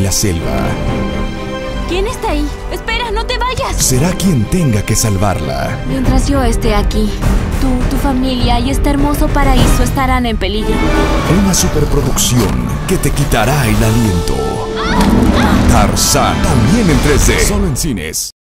la selva. ¿Quién está ahí? ¡Espera, no te vayas! Será quien tenga que salvarla. Mientras yo esté aquí, tú, tu familia y este hermoso paraíso estarán en peligro. Una superproducción que te quitará el aliento. Tarzán, también en 3D. Solo en cines.